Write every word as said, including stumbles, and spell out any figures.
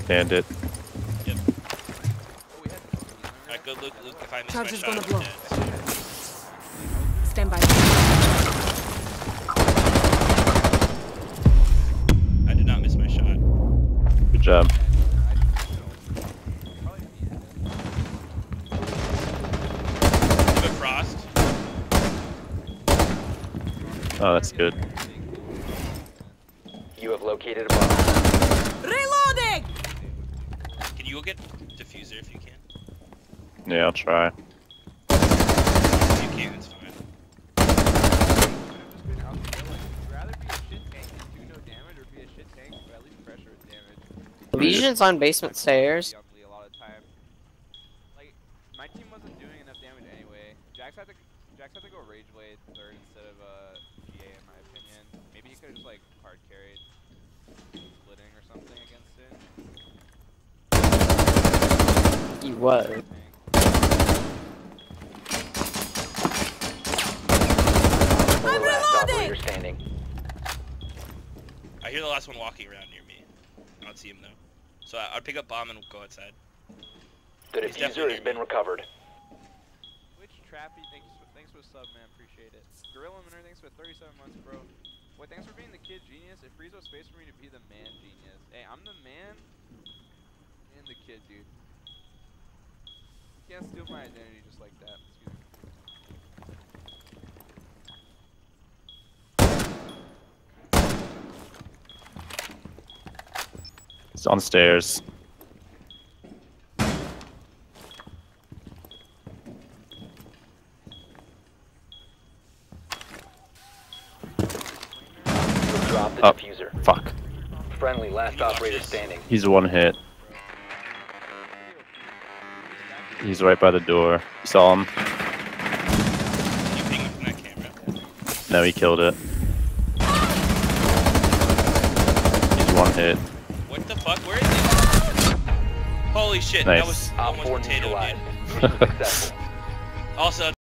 Bandit. Yep. Alright, go Luke, Luke, if I miss Charge my is shot, gonna I'm blow. dead. Stand by. I did not miss my shot. Good job. But Frost. Oh, that's good. You have located a bomb. Reloading! Can you go get diffuser if you can? Yeah, I'll try. If you can, it's fine. Lesion's on basement stairs. Like, my team wasn't doing enough damage anyway. Jax had to, Jax had to go Rage Blade third instead of uh, G A in my opinion. Maybe he could have just like hard carried splitting or something against it. He was. Four last operator standing. I hear the last one walking around near me. I don't see him though. So I, I'd pick up bomb and go outside. The He's diffuser definitely has been recovered. Which Trappy, thanks, thanks for the sub, man. Appreciate it. Gorilla Minor, thanks for thirty-seven months, bro. Boy, thanks for being the kid genius. It frees up space for me to be the man genius. Hey, I'm the man and the kid, dude. You can't steal my identity just like that. Excuse me. It's on stairs. Drop the Oh, diffuser. fuck. Friendly, last operator standing. He's one hit. He's right by the door. You saw him? Can you ping him from that camera? No, he killed it. He's one hit. What the fuck? Where is he? Holy shit, Nice. that was Op almost four potato, neutralized. dude. Mission successful. Also,